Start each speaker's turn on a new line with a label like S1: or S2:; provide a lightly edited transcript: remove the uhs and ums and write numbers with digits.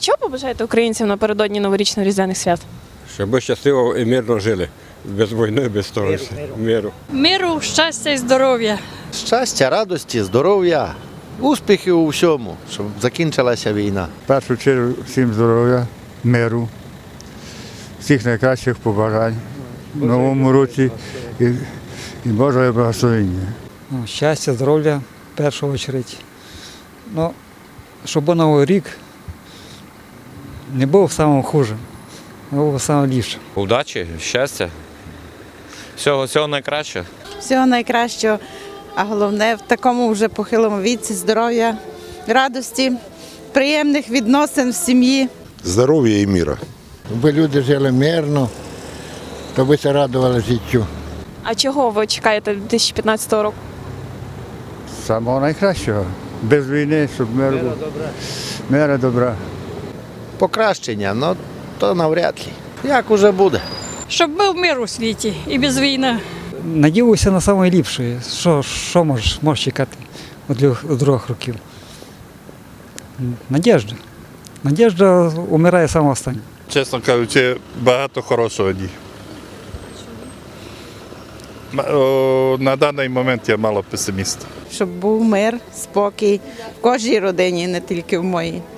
S1: Що побажаєте українцям напередодні новорічно-різдвяних свят?
S2: Щоб щасливо і мирно жили. Без війни, без того миру.
S3: Миру, щастя і здоров'я.
S4: Щастя, радості, здоров'я, успіхів у всьому, щоб закінчилася війна.
S5: В першу чергу всім здоров'я, миру, всіх найкращих побажань в новому році і Божого благословення.
S6: Щастя, здоров'я в першу чергу. Ну, щоб Новий рік не був самим хужим, а був самим ліпшим.
S7: Удачі, щастя, всього найкращого.
S8: Всього найкращого, а головне в такому вже похилому віці здоров'я, радості, приємних відносин в сім'ї.
S9: Здоров'я і міра.
S10: Аби люди жили мирно, то би се радували життю.
S1: А чого ви чекаєте 2015 року?
S5: Самого найкращого. Без війни, щоб мир був. Мира добра.
S4: Покращення, ну то навряд ли. Як уже буде?
S3: Щоб був мир у світі і без війни.
S6: Надіюся на найліпше. Що можеш чекати від других років? Надіжда. Надіжда умирає саме останнє.
S11: Чесно кажучи, багато хорошого ні. На даний момент я мало песиміст.
S8: Щоб був мир, спокій в кожній родині, не тільки в моїй.